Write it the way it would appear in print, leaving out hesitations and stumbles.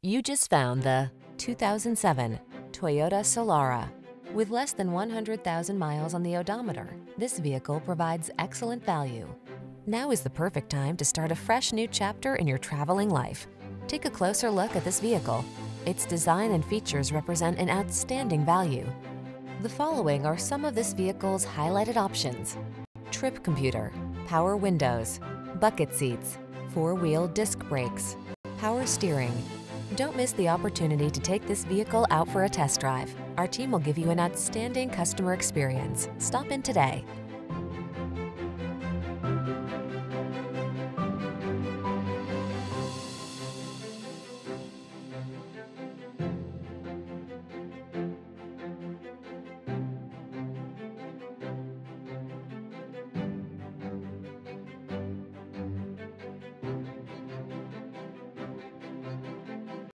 You just found the 2007 Toyota Solara. With less than 100,000 miles on the odometer, this vehicle provides excellent value. Now is the perfect time to start a fresh new chapter in your traveling life. Take a closer look at this vehicle. Its design and features represent an outstanding value. The following are some of this vehicle's highlighted options: trip computer, power windows, bucket seats, four-wheel disc brakes, power steering. Don't miss the opportunity to take this vehicle out for a test drive. Our team will give you an outstanding customer experience. Stop in today.